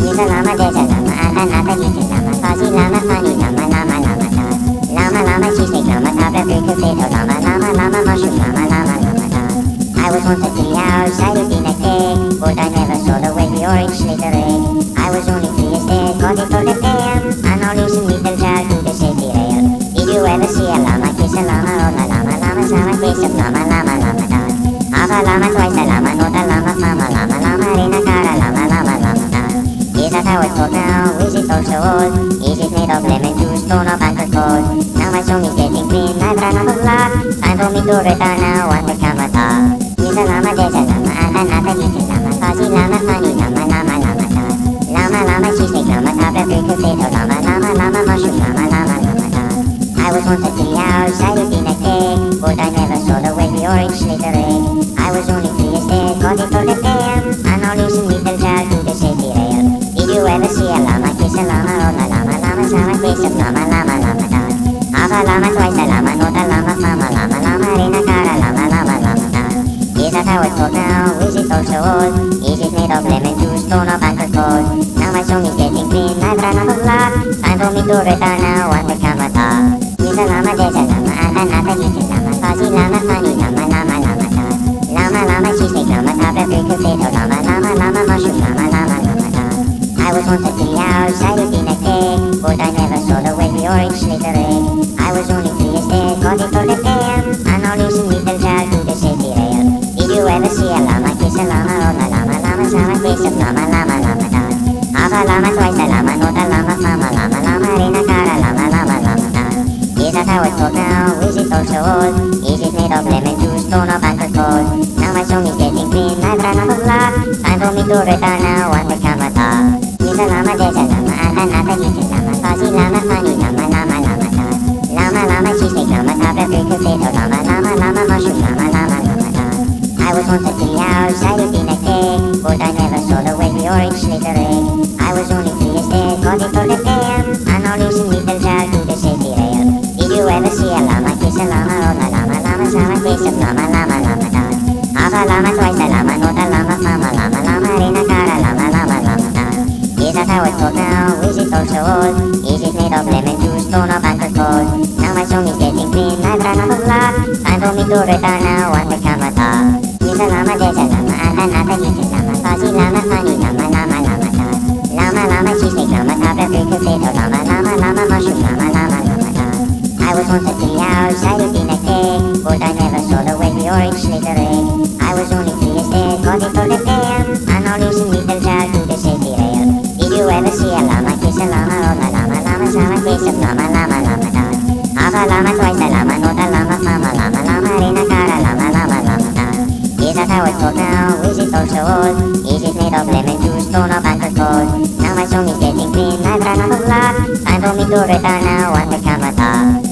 He's a llama, there's a llama, another he's a llama, fuzzy llama, funny llama, llama, llama, dog. Llama, llama, cheesesteak llama, tablet, big potato llama, llama, llama, mushroom llama, llama, llama, dog. I was once a tree outside of the next day, but I never saw the way the orange slithering. I was only 3 years dead, got it for the damn, and now listen little child to the safety rail. Did you ever see a llama kiss a llama, or the llama, llama, llama, kiss a llama, llama, llama, dog. Half a llama, twice a llama, not a llama, mama, llama, llama, rena, cara, llama, llama, llama, dog. Is that how it's called now? Is it also old? Is it made of lemon juice, stone or banker cold? Now my song is getting clean, I've run out of luck. Time for me to return now, want to come at all. He's a llama, there's a llama, another he's a llama, fuzzy llama, funny llama, llama, llama, dog. Llama, llama, cheesesteak llama, tablet, big potato llama, llama, llama, mushroom llama, llama, llama, dog. I was once a tree outside of the next day, but I never saw the way the orange slithering. I was only 3 years dead, got it for the damn, and now listen little child to the safety rail. Did you ever see a llama kiss a llama, or the llama, llama, llama, kiss a llama, llama, llama, dog. Half a llama, twice a llama, not a llama, mama, llama, llama, rena, cara, llama, llama, llama, dog. Is that how it's called now? Is it also old? Is it made of lemon juice, stone or banker cold? Now my song is getting clean, I've run out of luck. Time for me to return now, want to come at all. He's a llama, there's a llama, another he's a llama, fuzzy llama, funny llama, llama, llama, dog. Llama, llama, cheesesteak llama, tablet, big potato llama, llama, llama, mushroom llama, llama, llama, dog. I was once a tree outside of the next day, but I never saw the way the orange slithering. I was only 3 years dead, got it for the damn, and now listen little child to the safety rail. Did you ever see a llama kiss a llama, or the llama, llama, llama, kiss a llama, llama, llama, dog. Half a llama, twice a llama, not a llama, mama, llama, llama, rena, cara, llama, llama, llama, dog. Is that how it's called now? Is it also old? Is it made of lemon juice, stone or banker cold? Now my song is getting clean, I've run out of luck. Time for me to return now, want to come at all. He's a llama, there's a llama, another he's a llama, fuzzy llama, funny llama, llama, llama, dog. Llama, llama, cheesesteak llama, tablet, big potato llama, llama, llama, mushroom llama, llama, llama, dog. I was once a tree outside of the next day, but I never saw the way the orange slithering. I was only 3 years dead, got it for the damn, and now listen little child to the safety rail. Did you ever see a llama kiss a llama, or the llama, llama, llama, kiss a llama, llama, llama, dog. Half a llama, twice a llama, not a llama, mama, llama, llama, rena, cara, llama, llama, llama, dog. Is that how it's called now? Is it also old? Is it made of lemon juice, stone or banker cold? Now my song is getting clean, I've run out of luck. Time for me to return now, want to come at all. He's a llama, there's a llama, another he's a llama, fuzzy llama, funny llama, llama, llama, dog. Llama, llama, cheesesteak llama, tablet, big potato llama, llama, llama, mushroom llama, llama, llama, dog. I was once a tree outside of the next day, but I never saw the way the orange slithering. I was only 3 years dead, got it for the damn, and now listen little child to the safety rail. Did you ever see a llama kiss a llama, or the llama, llama, llama, kiss a llama, llama, llama, dog. Half a llama, twice a llama, not a llama, mama, llama, llama, rena, cara, llama, llama, llama, dog. Is that how it's called now? Is it also old? Is it made of lemon juice, stone or banker cold? Now my song is getting clean, I've run out of luck. Time for me to return now, want to come at all.